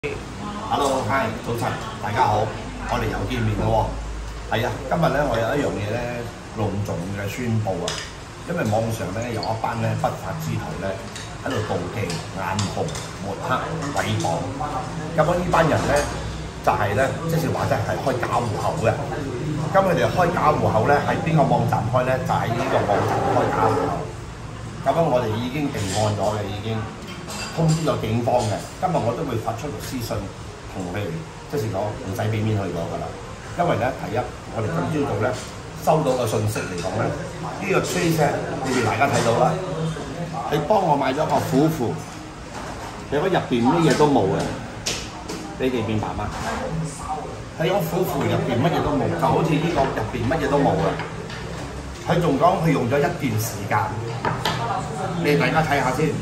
Hello， hi， 早晨，大家好，我哋又見面咯喎。係啊，今日咧我有一樣嘢咧隆重嘅宣佈啊，因為網上咧有一班咧不法之徒咧喺度妒忌、眼紅、抹黑、毀謗。咁呢班人咧就係咧，即是話真係開假戶口嘅。咁佢哋開假戶口咧喺邊個網站開咧？就喺呢個網站開假戶口。咁樣我哋已經備案咗嘅，已經通知咗警方嘅。今日我都會發出律師信。同佢哋即是講唔使俾面去咗㗎啦，因為咧第一，我哋今朝早咧收到個信息嚟講咧，呢個 trace 你哋大家睇到啦，你幫我買咗個虎符，你講入邊乜嘢都冇嘅，你哋明白嗎？喺個虎符入邊乜嘢都冇，就好似呢個入邊乜嘢都冇嘅，佢仲講佢用咗一段時間，你哋大家睇下先，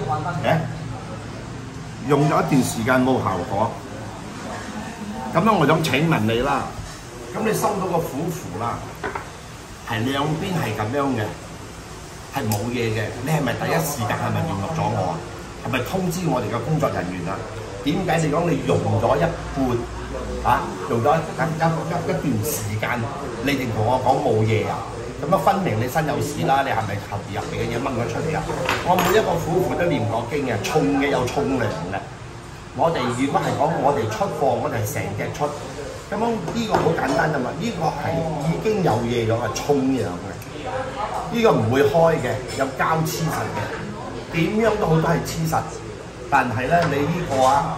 用咗一段時間冇效果。咁樣我想請問你啦，咁你收到個虎符啦，係兩邊係咁樣嘅，係冇嘢嘅，你係咪第一時間係咪聯絡咗我啊？係咪通知我哋嘅工作人員啊？點解你講你用咗一半啊？用咗一段時間，你哋同我講冇嘢啊？咁樣分明你身有事啦，你係咪求其入邊嘅嘢掹咗出嚟啊？我每一個虎符都念過經嘅，重嘅有重量嘅。我哋如果係講我哋出貨，我哋係成隻出，咁樣呢個好簡單啫嘛。呢個係已經有嘢咗嘅，重樣嘅，呢個唔會開嘅，有膠黐實嘅，點樣都好都係黐實。但係咧，你呢個啊，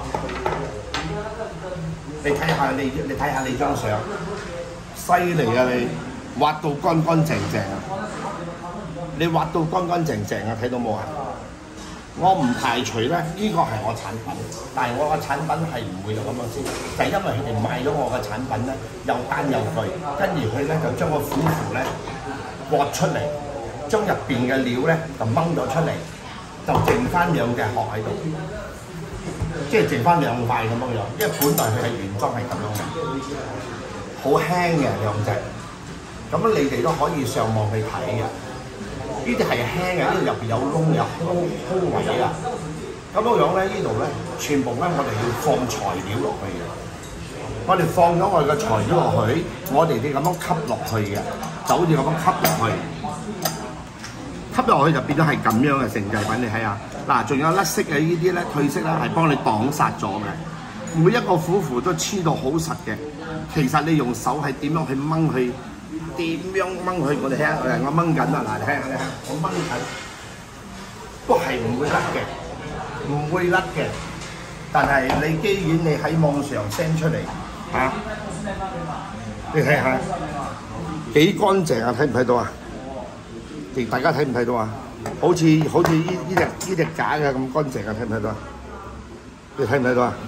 你睇下你張相，犀利啊！你畫到乾乾淨淨啊！你畫到乾乾淨淨啊！睇到冇啊？我唔排除咧，呢個係我產品，但係我個產品係唔會有咁樣先，就係因為佢哋買咗我嘅產品咧，又單又巨，跟住佢咧就將個虎符咧割出嚟，將入邊嘅料咧就掹咗出嚟，就剩翻兩隻殼喺度，即係剩翻兩塊咁樣樣，因為本來佢係原裝係咁樣嘅，好輕嘅兩隻，咁你哋都可以上網去睇嘅。呢啲係輕嘅，呢度入邊有窿有空位啊！咁樣咧，呢度咧全部咧，我哋要放材料落去嘅。我哋放咗我哋嘅材料落去，我哋啲咁樣吸落去嘅，就好似咁樣吸落去，吸落去就變咗係咁樣嘅成製品。你睇下，嗱，仲有甩色嘅呢啲咧，褪色咧係幫你擋殺咗嘅。每一個虎符都黐到好實嘅，其實你用手係點樣去掹佢？點樣掹佢？我哋睇下，我掹緊啦！嗱，你睇下，我掹緊，都係唔會甩嘅，唔會甩嘅。但係你既然你喺網上 send 出嚟嚇，你睇下幾乾淨啊！睇唔睇到啊？大家睇唔睇到啊？好似呢隻假嘅咁乾淨啊！睇唔睇到啊？你睇唔睇到啊？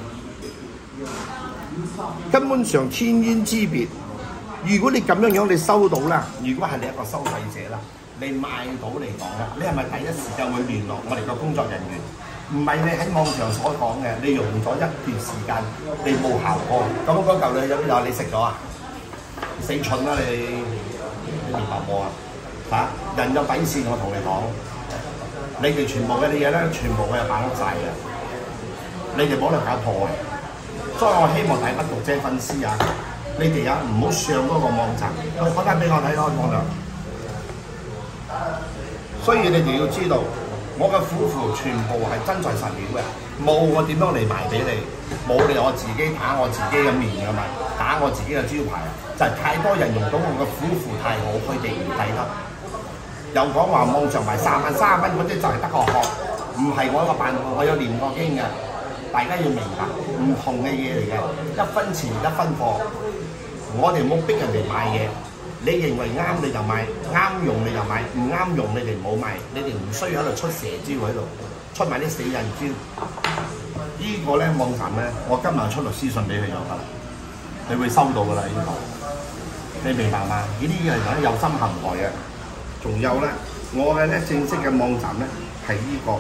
根本上天淵之別。如果你咁樣你收到啦，如果係你一個收費者啦，你買到嚟講啦，你係咪第一時間會聯絡我哋個工作人員？唔係你喺網上所講嘅，你用咗一段時間，你冇效果，咁嗰嚿你有邊度？你食咗啊？死蠢啦你明白冇啊？嚇！人有底線，我同你講，你哋全部嘅啲嘢咧，全部我係把握晒嘅，你哋冇得搞破壞。所以我希望大家讀者粉絲啊！你哋啊，唔好上嗰個網站，開翻俾我睇開網站。所以你哋要知道，我嘅虎符全部係真材實料嘅，冇我點樣嚟賣俾你，冇你我自己打我自己嘅面㗎嘛，打我自己嘅招牌，就係太多人用到我嘅虎符太好，佢哋唔抵得。又講話網上賣30蚊嗰啲就係得個殼，唔係我一個辦號，我有念過經嘅，大家要明白，唔同嘅嘢嚟嘅，一分錢一分貨。我哋冇逼人哋買嘢，你認為啱你就買，啱用你就買，唔啱用你哋唔好買，你哋唔需要喺度出蛇招喺度，出埋啲死人招。呢個咧網站咧，我今日出律師信俾佢就得啦，你會收到噶啦呢個，你明白嗎？呢啲嘢係有心陷害嘅。仲有咧，我嘅咧正式嘅網站咧係呢個，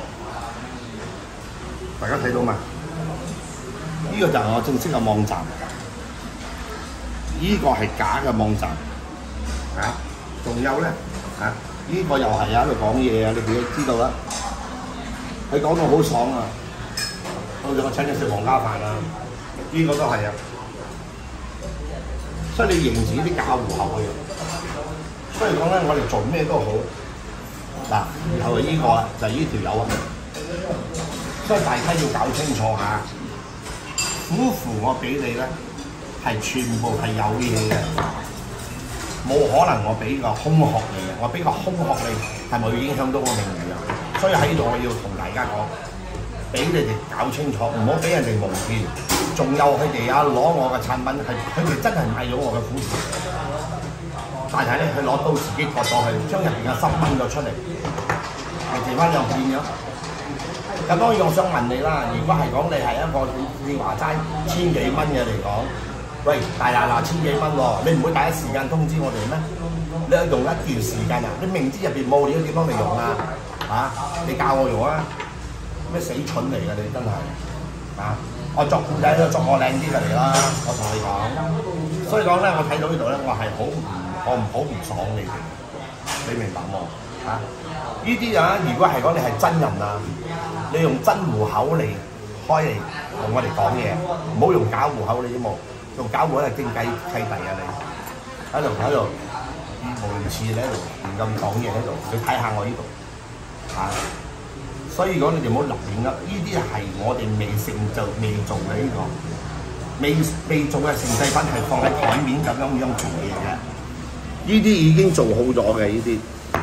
大家睇到嘛？呢個就係我正式嘅網站。呢個係假嘅網站，仲有咧，呢個又係喺度講嘢啊！你哋都知道啦，佢講到好爽啊！ 到咗我請你食皇家飯啊，呢個都係啊。所以你認住啲假戶口嘅，所以講咧，我哋做咩都好嗱，然後呢個就係呢條友啊，所以大家要搞清楚下，虎符我俾你咧係全部係有嘢嘅，冇可能我俾個空殼你嘅，我俾個空殼你係咪會影響到我名譽啊？所以喺度我要同大家講，俾你哋搞清楚，唔好俾人哋蒙騙。仲有佢哋啊攞我嘅產品係，佢哋真係買咗我嘅股票，但係咧佢攞刀自己割咗佢，將入邊嘅心掹咗出嚟，係剩翻兩片咗。咁當然我想問你啦，如果係講你係一個你話齋千幾蚊嘅嚟講，喂大嗱千幾蚊喎，你唔會第一時間通知我哋咩？你用一段時間啊，你明知入邊冇料點樣嚟用啊？啊，你教我用啊？咩死蠢嚟㗎你真係啊！我作故仔都作我靚啲嘅嚟啦，我同你講。所以講咧，我睇到呢度咧，我係好唔爽你哋，你明白冇？啊，呢啲啊，如果係講你係真人啊，你用真戶口嚟開嚟同我哋講嘢，唔好用假戶口你知冇？用假戶口係經濟契弟啊你，喺度語無倫次你喺度亂咁講嘢喺度，你睇下我呢度啊！所以講你哋唔好留戀啦，呢啲係我哋未做嘅呢個，未做嘅成製品係放喺台面咁樣做嘢嘅，呢啲已經做好咗嘅，呢啲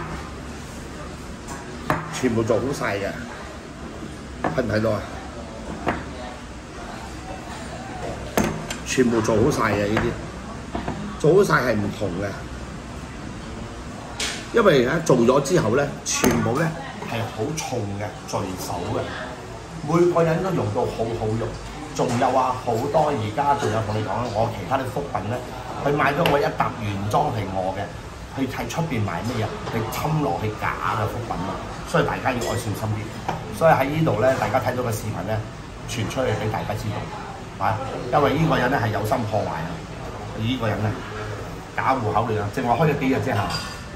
全部做好晒嘅，睇唔睇到啊？全部做好晒嘅呢啲，做好晒係唔同嘅，因為咧做咗之後咧，全部咧。係好重嘅聚首嘅，每個人都用到好用。仲有啊，好多而家仲有同你講啦，我其他啲福品咧，佢買咗我一沓原裝係我嘅，去睇出邊買咩嘢，去侵落去假嘅福品啊！所以大家要愛小心啲。所以喺呢度咧，大家睇到嘅視頻咧，傳出嚟俾大家知道啊，因為呢個人咧係有心破壞啊！呢個人咧假戶口嚟㗎，正話開咗幾日啫嚇。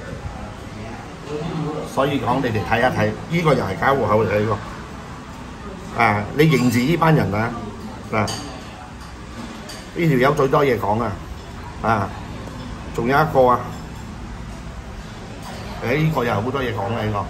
所以講，你哋睇一睇，呢個又係假戶口嚟嘅呢個。啊，你認住呢班人啊！嗱，呢條友最多嘢講啊！啊，仲有一個啊，呢個又好多嘢講嘅呢個，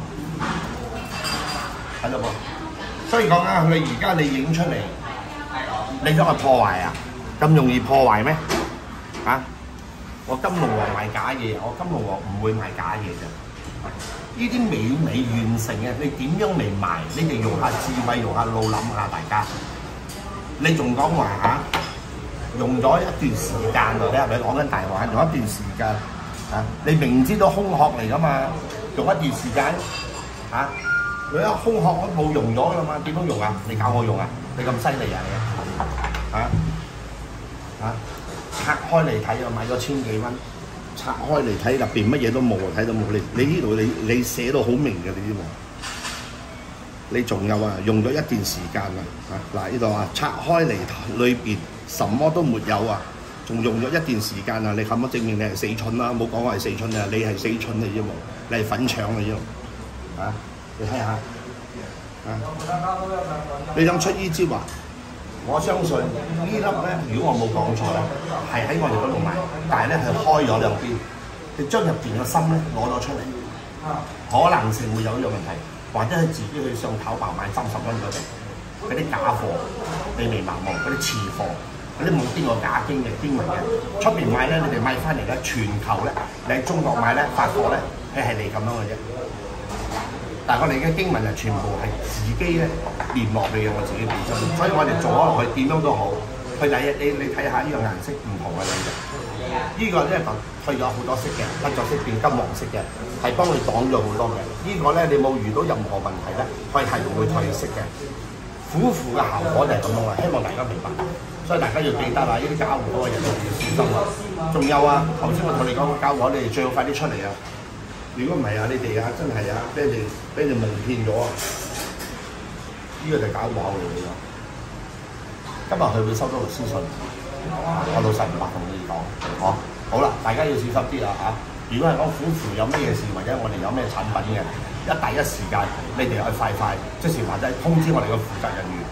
睇到冇？所以講啊，佢而家你影出嚟，你將佢破壞啊？咁容易破壞咩？啊！我金龍王賣假嘢，我金龍王唔會賣假嘢啫。呢啲美完成嘅，你點樣嚟賣？你哋用下智慧，用下腦諗下，大家。你仲講話嚇，用咗一段時間喎，你係咪講緊大話？用一段時間啊，你明知道空殼嚟噶嘛，用一段時間嚇，你一空殼都冇用咗噶嘛，點樣用啊？你教我用啊？你咁犀利啊你啊？啊？拆開嚟睇啊，買咗千幾蚊，拆開嚟睇入邊乜嘢都冇啊，睇到冇？你呢度你寫到好明嘅，你知冇？你仲有啊，用咗一段時間啊，嗱呢度啊，拆開嚟裏邊什麼都沒有啊，仲用咗一段時間啊，你咁樣證明你係死蠢啦，冇講我係死蠢啊，你係死蠢嚟啫冇，你係粉腸嚟啫，啊，你睇下，啊，你想出呢招啊？我相信呢粒咧，如果我冇講錯咧，係喺我哋嗰度買，但係咧係開咗兩邊，你將入邊嘅心咧攞咗出嚟，可能性會有呢個問題，或者係自己去上淘寶買30蚊嗰啲假貨，你明白冇？嗰啲次貨，嗰啲冇經過假經嘅經文嘅，出邊買咧，你哋買翻嚟咧，全球咧，你喺中國買咧，法國咧，佢係嚟咁樣嘅啫。但係我哋嘅經文就全部係自己咧連落去嘅，我自己本身，所以我哋做落去點樣都好。佢第一你睇下呢個顏色唔同嘅嚟嘅，呢個咧就退咗好多色嘅，甩咗色變金黃色嘅，係幫你擋咗好多嘅。呢個咧你冇遇到任何問題咧，佢係唔會褪色嘅。虎符嘅效果就係咁樣啊，希望大家明白。所以大家要記得啊，呢啲假戶口嘅人要小心啊。仲有啊，頭先我同你講假戶口，你哋最好快啲出嚟啊！如果唔係啊，你哋啊真係啊，俾你蒙騙咗啊！呢個就係假戶口嚟嘅喎。今日佢會收到律師信，我老實唔白同你講，好啦，大家要小心啲啦嚇。如果係講虎符有咩事，或者我哋有咩產品嘅，第一時間你哋去快，即時或者通知我哋嘅負責人員，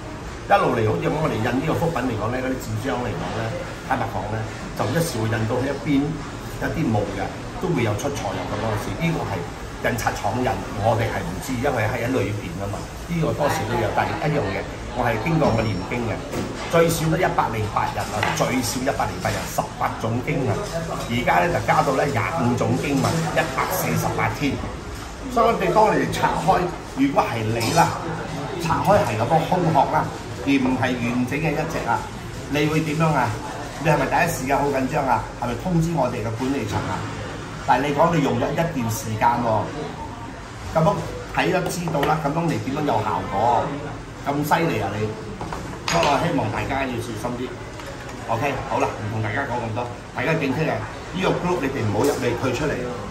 一路嚟好似我哋印呢個福品嚟講咧，嗰啲紙張嚟講咧，坦白講咧，就一時會印到喺一邊一啲霧嘅，都會有出錯入咁嗰時。呢個係印刷廠印，我哋係唔知，因為係喺裏邊啊嘛。呢個多少都有，但係一樣嘅，我係經過我念經嘅，最少都108日啊，最少108日，18種經文。而家咧就加到咧25種經文，148天。所以我哋當你哋拆開，如果係你啦，拆開係嗰個空殼啦，而唔係完整嘅一隻啊，你會點樣啊？你係咪第一時間好緊張啊？係咪通知我哋嘅管理層啊？但係你講你用咗一段時間喎，咁樣睇咗知道啦，咁樣你點樣有效果？咁犀利啊你！所以我希望大家要小心啲。OK， 好啦，唔同大家講咁多，大家警惕啊！呢個 group 你哋唔好入嚟，退出嚟。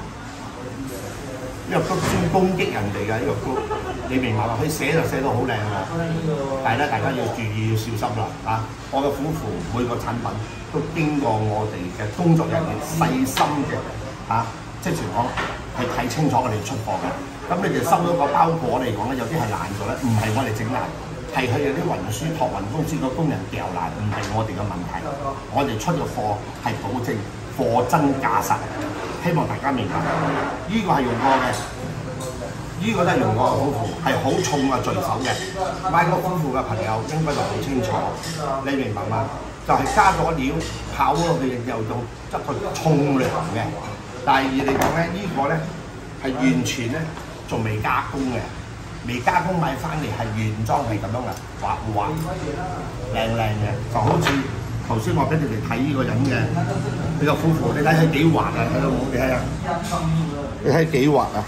呢個 group 專攻擊人哋㗎，呢個 group 你明白嘛？佢寫就寫到好靚喎，但係咧大家要注意要小心啦嚇！我嘅夫婦每個產品都經過我哋嘅工作人員細心嘅即係全講去睇清楚我哋出貨嘅。咁你哋收到個包裹嚟講咧，有啲係爛咗咧，唔係我哋整爛，係佢哋啲運輸託運公司個工人掉爛，唔係我哋嘅問題。我哋出嘅貨係保證貨真價實。希望大家明白，呢個係用過嘅，呢個都係用過嘅夫婦，係好重嘅罪手嘅。買過夫婦嘅朋友應該就好清楚，你明白嗎？就係加咗料跑落去又用一個重量嘅。第二嚟講咧，呢個咧係完全咧仲未加工嘅，未加工買翻嚟係原裝係咁樣嘅，滑滑靚嘅，就好似頭先我俾你哋睇呢個人嘅呢個夫婦，你睇佢幾滑啊！睇到冇？你睇下，你睇幾滑啊！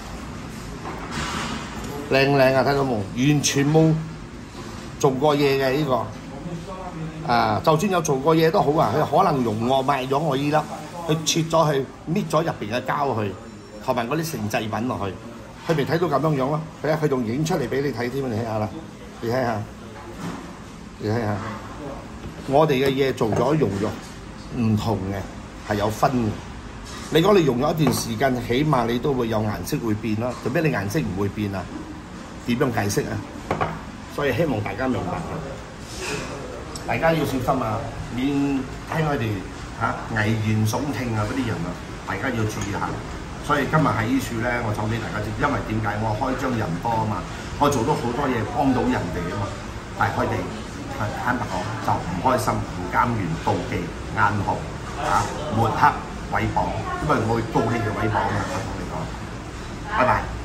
靚啊！睇到冇？完全冇做過嘢嘅呢個啊！就算有做過嘢都好啊，佢可能用我賣咗我呢粒，佢切咗佢搣咗入邊嘅膠去，同埋嗰啲成製品落去，佢咪睇到咁樣樣咯？睇下佢仲影出嚟俾你睇添，你睇下啦，你睇下，你睇下。我哋嘅嘢做咗用咗唔同嘅，係有分嘅。你講你用咗一段時間，起碼你都會有顏色會變啦。做咩你顏色唔會變啊？點樣解釋啊？所以希望大家明白啊！大家要小心啊！免聽佢哋危言聳聽啊嗰啲人啊，大家要注意下。所以今日喺呢處咧，我講俾大家知，因為點解我開張人多啊嘛，我做到好多嘢幫到人哋啊嘛，但係佢哋。坦白講就唔開心、唔甘願、妒忌、眼紅抹黑、毀謗，因為我會告你嘅毀謗啊！我同你講，拜拜。